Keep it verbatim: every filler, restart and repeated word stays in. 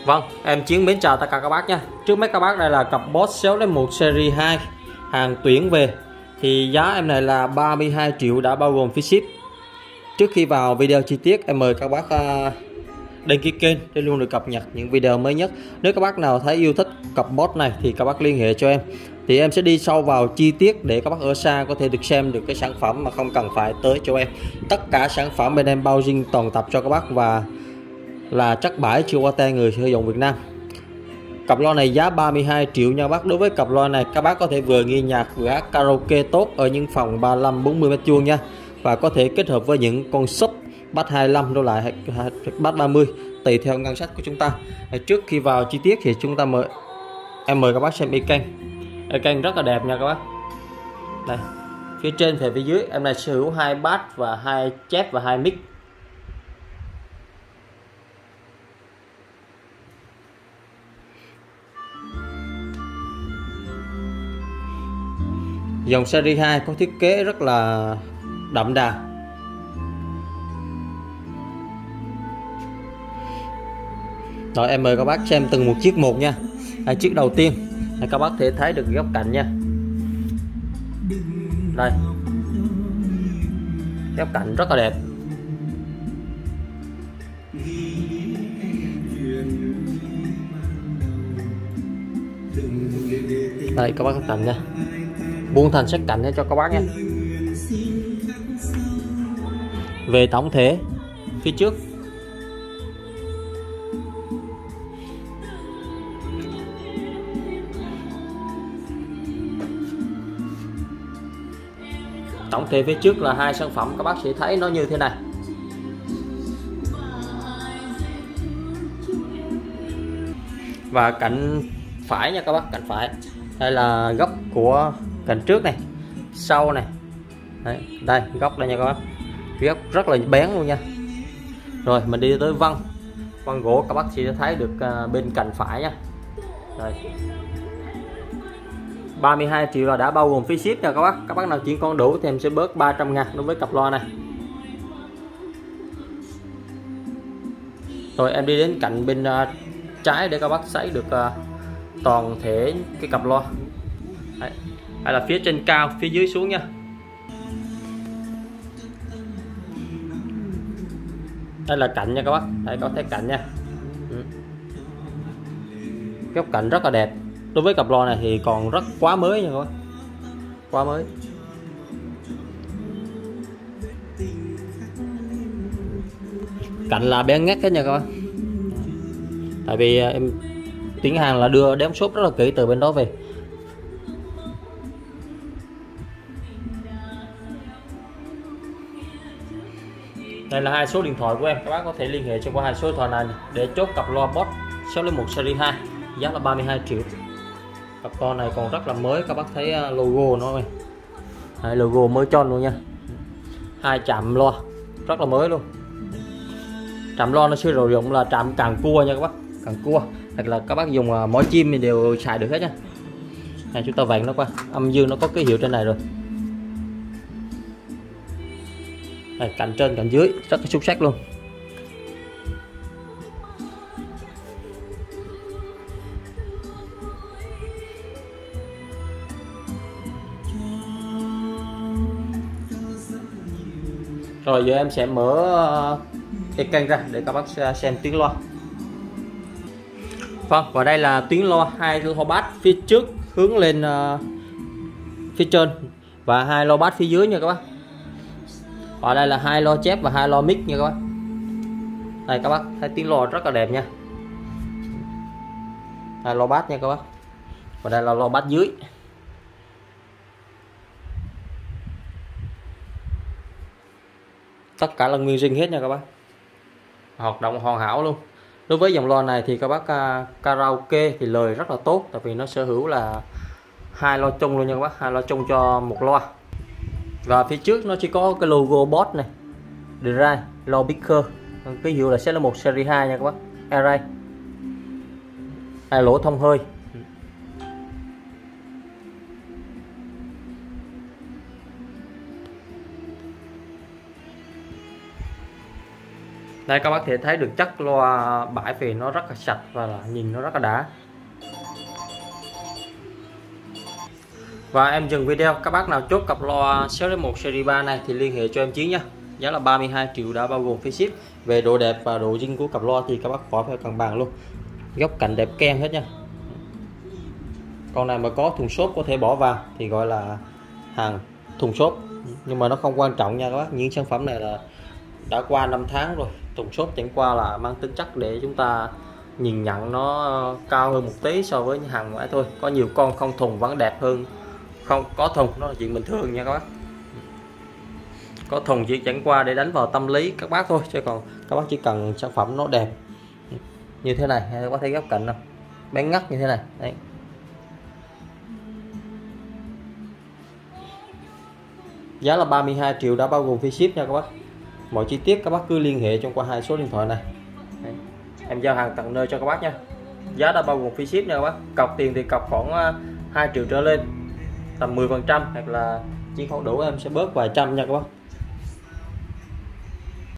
Vâng, em Chiến mến chào tất cả các bác nha. Trước mắt các bác đây là cặp Boss sáu đến một series hai hàng tuyển về. Thì giá em này là ba mươi hai triệu đã bao gồm phí ship. Trước khi vào video chi tiết, em mời các bác đăng ký kênh để luôn được cập nhật những video mới nhất. Nếu các bác nào thấy yêu thích cặp Boss này thì các bác liên hệ cho em. Thì em sẽ đi sâu vào chi tiết để các bác ở xa có thể được xem được cái sản phẩm mà không cần phải tới cho em. Tất cả sản phẩm bên em bao zin toàn tập cho các bác và là chất bãi chưa qua tay người sử dụng Việt Nam. Cặp loa này giá ba mươi hai triệu nha bác. Đối với cặp loa này các bác có thể vừa nghe nhạc vừa hát karaoke tốt ở những phòng ba mươi lăm bốn mươi mét vuông nha, và có thể kết hợp với những con sub bass hai mươi lăm đổ lại hay bass ba mươi tùy theo ngân sách của chúng ta. Trước khi vào chi tiết thì chúng ta mời em mời các bác xem y kênh. Y kênh rất là đẹp nha các bác. Đây, phía trên và phía dưới em này sở hữu hai bass và hai chép và hai mic. Dòng series hai có thiết kế rất là đậm đà. Rồi em mời các bác xem từng một chiếc một nha. Đây, chiếc đầu tiên các bác thể thấy được góc cạnh nha. Đây, góc cạnh rất là đẹp. Đây các bác góc cạnh nha, buông thành sắc cạnhให้cho các bác nha. Về tổng thể phía trước tổng thể phía trước là hai sản phẩm, các bác sẽ thấy nó như thế này. Và cạnh phải nha các bác, cạnh phải đây là góc của cạnh trước này, sau này. Đấy, đây góc đây nha các bác, góc rất là bén luôn nha. Rồi mình đi tới vân vân gỗ, các bác sẽ thấy được bên cạnh phải nha. Đây, ba mươi hai triệu là đã bao gồm phí ship nha các bác. Các bác nào chuyển con đủ thì em sẽ bớt ba trăm ngàn đối với cặp loa này. Rồi em đi đến cạnh bên uh, trái để các bác thấy được uh, toàn thể cái cặp loa. Đấy, hay là phía trên cao phía dưới xuống nha. Đây là cạnh nha các bác, đây có thấy cạnh nha. Ừ. Góc cạnh rất là đẹp. Đối với cặp loa này thì còn rất quá mới nha các bác, quá mới. Cạnh là bé ngắt hết nha các bác. Tại vì em tuyển hàng là đưa đếm shop rất là kỹ từ bên đó về. Đây là hai số điện thoại của em, các bác có thể liên hệ cho qua hai số điện thoại này để chốt cặp loa Boss sáu đến một series hai, giá là ba mươi hai triệu. Cặp loa này còn rất là mới, các bác thấy logo nó này. Đây, logo mới tròn luôn nha. Hai chạm loa rất là mới luôn. Trạm loa nó sử dụng là trạm càng cua nha các bác, càng cua, hoặc là các bác dùng mỏ chim thì đều xài được hết nha. Này, chúng ta vặn nó qua, âm dương nó có cái hiệu trên này rồi. Đây, cạnh trên cạnh dưới rất là xuất sắc luôn. Rồi giờ em sẽ mở cái kênh ra để các bác xem tiếng loa. Vâng, và đây là tiếng loa, hai loa bass phía trước hướng lên uh, phía trên và hai loa bass phía dưới nha các bác. Và đây là hai loa chép và hai loa mic nha các bác. Đây các bác thấy tiếng loa rất là đẹp nha. Đây loa bass nha các bác. Và đây là loa bass dưới. Tất cả là nguyên zin hết nha các bác, hoạt động hoàn hảo luôn. Đối với dòng loa này thì các bác uh, karaoke thì lời rất là tốt, tại vì nó sở hữu là hai loa chung luôn nha các bác, hai loa chung cho một loa. Và phía trước nó chỉ có cái logo Boss này, Dry low picker, cái hiệu là sẽ là một series hai nha các bác. Array, hai lỗ thông hơi. Đây các bác có thể thấy được chất loa bãi phì nó rất là sạch và là nhìn nó rất là đã. Và em dừng video, các bác nào chốt cặp loa sáu đến một series ba này thì liên hệ cho em Chiến nha. Giá là ba mươi hai triệu đã bao gồm phí ship. Về độ đẹp và độ zin của cặp loa thì các bác khỏi phải cần bàn luôn. Góc cạnh đẹp ken hết nha. Con này mà có thùng xốp có thể bỏ vào thì gọi là hàng thùng xốp, nhưng mà nó không quan trọng nha các bác. Những sản phẩm này là đã qua năm tháng rồi, thùng xốp chẳng qua là mang tính chất để chúng ta nhìn nhận nó cao hơn một tí so với những hàng ngoại thôi. Có nhiều con không thùng vẫn đẹp hơn không có thùng, nó là chuyện bình thường nha các bác. Có thùng chỉ chẳng qua để đánh vào tâm lý các bác thôi, chứ còn các bác chỉ cần sản phẩm nó đẹp như thế này. Các bác thấy góc cạnh không, bén ngắt như thế này đấy. Giá là ba mươi hai triệu đã bao gồm phí ship nha các bác. Mọi chi tiết các bác cứ liên hệ trong qua hai số điện thoại này. Đấy. Em giao hàng tận nơi cho các bác nha. Giá đã bao gồm phí ship nha các bác. Cọc tiền thì cọc khoảng hai triệu trở lên, tầm mười phần trăm hoặc là chi không đủ em sẽ bớt vài trăm nha các bác.